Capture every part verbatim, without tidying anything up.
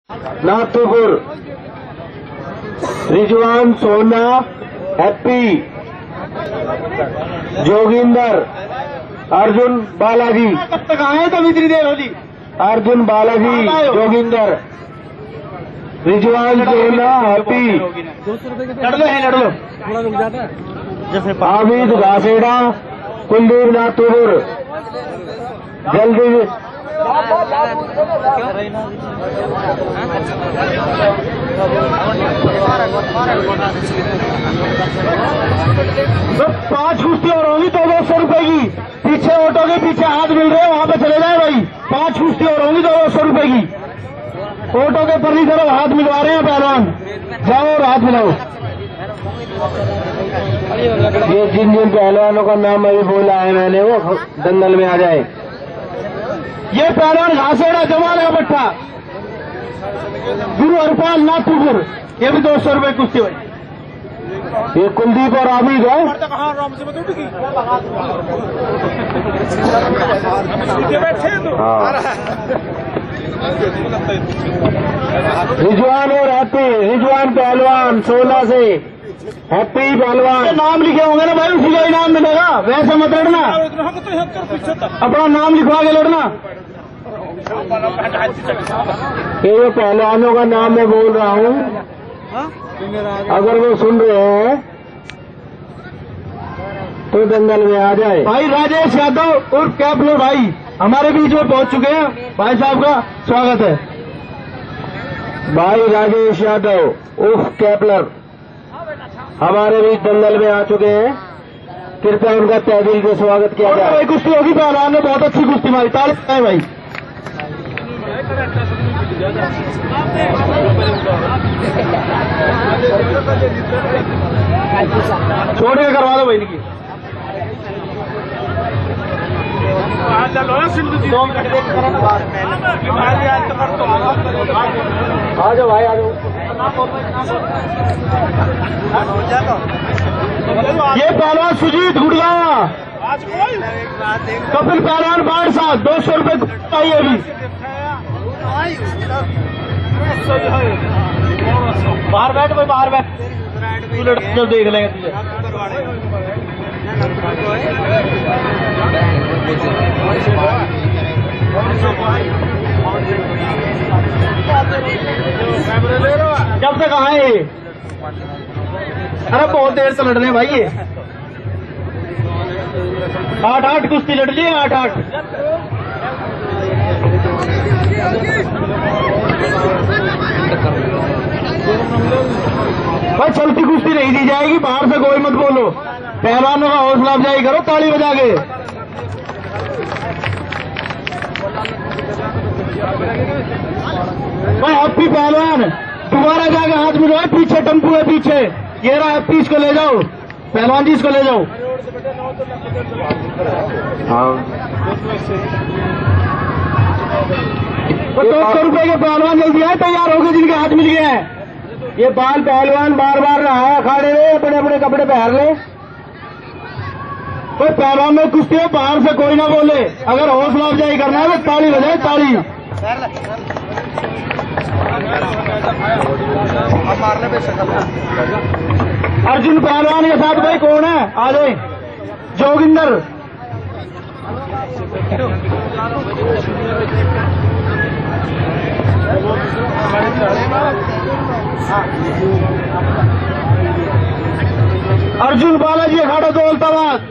नाथपुर रिजवान सोना हैप्पी जोगिंदर अर्जुन बालाजी। कब तक आए तो इतनी देर होली। अर्जुन बालाजी जोगिंदर रिजवान सोना हैप्पी। लड़ लो है लड़ लो थोड़ा रुक जाता है। हामिद घासेड़ा कुलदीप नाथपुर जल्दी तो पांच कुश्ती और होंगी तो दो सौ रुपए की। पीछे ऑटो के पीछे हाथ मिल रहे हैं वहां पे चले जाए भाई। पांच कुश्ती और होंगी तो दो सौ रुपए की। ऑटो के परली तरफ हाथ मिलवा रहे हैं पहलवान, जाओ और हाथ मिलाओ। ये जिन जिन पहलवानों का नाम अभी बोला है मैंने वो दंगल में आ जाए। ये पहलवान घासेड़ा जमाल का पट्टा गुरु हरपाल नाथपुर, ये भी दो सौ रुपए कुश्ती भाई। ये कुलदीप और आबिद है। हाँ रिजवान और हैप्पी, रिजवान पहलवान सोलह से हैप्पी पहलवान। नाम लिखे होंगे ना भाई, उसी का ही नाम मिलेगा, वैसे मत लड़ना, अपना नाम लिखवा के लड़ना। ये पहलवानों का नाम मैं बोल रहा हूँ, अगर वो सुन रहे हैं तो दंगल में आ जाए। भाई राजेश यादव और कैप्लो भाई हमारे बीच में पहुंच चुके हैं, भाई साहब का स्वागत है। भाई राजेश यादव उर्फ कैपलर हमारे बीच दंगल में आ चुके हैं, कृपया उनका तहे दिल से स्वागत किया जाए। भाई कुश्ती होगी, पहलवान ने बहुत अच्छी कुश्ती मारी, ताली है भाई। छोड़ के करवा दो भाई इनकी। दो मिनट आ जाओ भाई आ जाओ। ये पहलवान सुजीत गुड़गांव, कपिल पहलवान बाढ़ साथ दो सौ रुपए चाहिए अभी। बाहर बैठ भाई, बाहर बैठ, तू लड़ जब देख लेंगे तुझे। जब तक आए, अरे बहुत देर से लड़ रहे हैं भाई ये। आठ आठ कुश्ती लड़ लिए, आठ आठ। भाई चलती कुश्ती नहीं दी जाएगी, बाहर से कोई मत बोलो, पहलवानों का हौसला अफजाई करो ताली बजा के। भाई हैप्पी पहलवान दोबारा जाके हाथ मिलवाए, पीछे टेम्पू है पीछे, ये रहा हैप्पी, इसको ले जाओ पहलवान जी, इसको ले जाओ। दो सौ रुपए के पहलवान जल्दी आए, तैयार हो गए जिनके हाथ मिल गए हैं। ये बाल पहलवान बार बार रहा अखाड़े में, अपने अपने कपड़े पहन ले। कोई पहलवान में कुश्ती है, बाहर से कोई ना बोले, अगर हौसला अफजाई करना है तो ताली बजाए, ताली। अर्जुन पहलवान के साथ भाई कौन है, आ जाए। जोगिंदर अर्जुन बालाजी अखाड़ा दौलताबाद,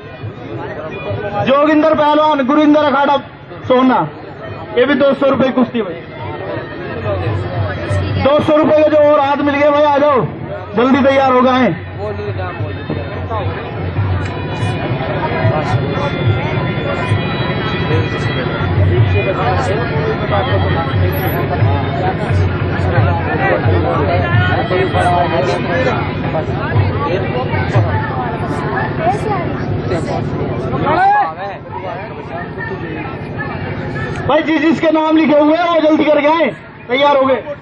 जोगिंदर पहलवान गुरिंदर अखाड़ा सोना, ये भी दो सौ रुपए कुश्ती भाई। दो सौ रुपए के जो और हाथ मिल गए भाई, आ जाओ जल्दी तैयार हो गए। भाई जिस जिसके नाम लिखे हुए हैं वो जल्दी करके आए, तैयार हो गए।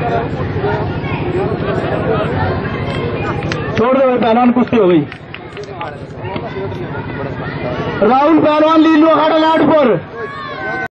छोड़ दो भाई, पहलवान कुश्ती हो गई। राहुल पहलवान लीलो अखाड़ा लाडपुर